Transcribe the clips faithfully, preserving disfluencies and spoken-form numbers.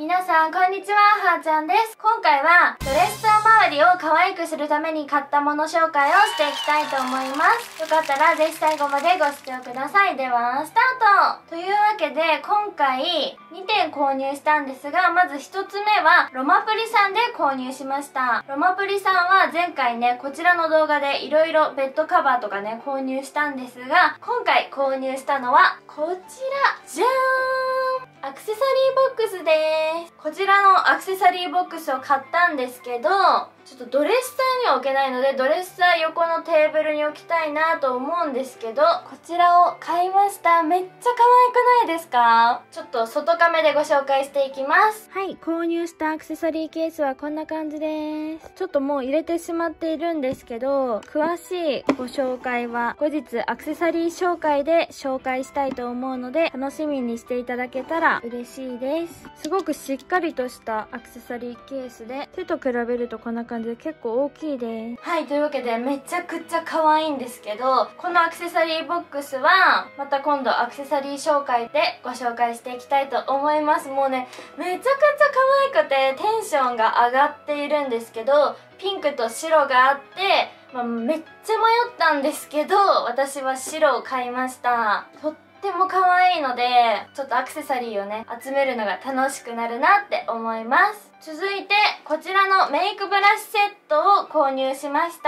皆さんこんにちは、はーちゃんです。今回はドレッサー周りを可愛くするために買ったもの紹介をしていきたいと思います。よかったらぜひ最後までご視聴ください。ではスタートというわけで、今回にてん購入したんですが、まずひとつめはロマプリさんで購入しました。ロマプリさんは前回ね、こちらの動画でいろいろベッドカバーとかね購入したんですが、今回購入したのはこちらじゃーん、アクセサリーボックスです。こちらのアクセサリーボックスを買ったんですけど、ちょっとドレッサーには置けないので、ドレッサー横のテーブルに置きたいなと思うんですけど、こちらを買いました。めっちゃ可愛くないですか？ちょっと外カメでご紹介していきます。はい、購入したアクセサリーケースはこんな感じです。ちょっともう入れてしまっているんですけど、詳しいご紹介は後日アクセサリー紹介で紹介したいと思うので、楽しみにしていただけたら嬉しいです。すごくしっかりとしたアクセサリーケースで、手と比べるとこんな感じで結構大きいです。はい、というわけでめちゃくちゃ可愛いんですけど、このアクセサリーボックスはまた今度アクセサリー紹介でご紹介していきたいと思います。もうね、めちゃくちゃ可愛くてテンションが上がっているんですけど、ピンクと白があって、まあ、めっちゃ迷ったんですけど、私は白を買いました。とっても可愛いので、ちょっとアクセサリーをね集めるのが楽しくなるなって思います。続いてこちらのメイクブラシセットを購入しました。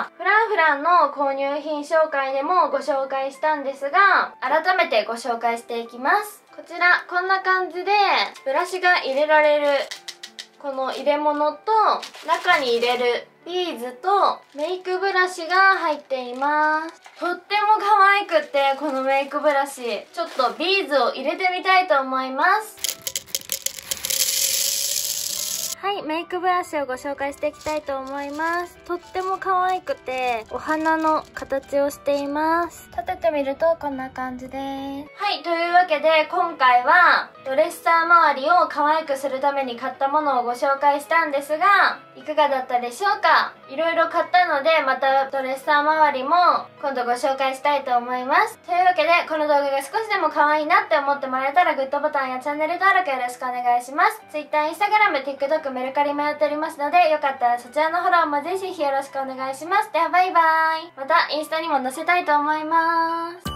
フランフランの購入品紹介でもご紹介したんですが、改めてご紹介していきます。こちらこんな感じでブラシが入れられるこの入れ物と、中に入れるビーズとメイクブラシが入っています。とっても可愛くて、このメイクブラシちょっとビーズを入れてみたいと思います。はい、メイクブラシをご紹介していきたいと思います。とっても可愛くてお花の形をしています。立ててみるとこんな感じです。はい、というわけで今回はドレッサー周りを可愛くするために買ったものをご紹介したんですが、いかがだったでしょうか？いろいろ買ったので、またドレッサー周りも今度ご紹介したいと思います。というわけで、この動画が少しでも可愛いなって思ってもらえたらグッドボタンやチャンネル登録よろしくお願いします。Twitter、Instagram、TikTok、メルカリもやっておりますので、よかったらそちらのフォローもぜひよろしくお願いします。ではバイバイ。またインスタにも載せたいと思います。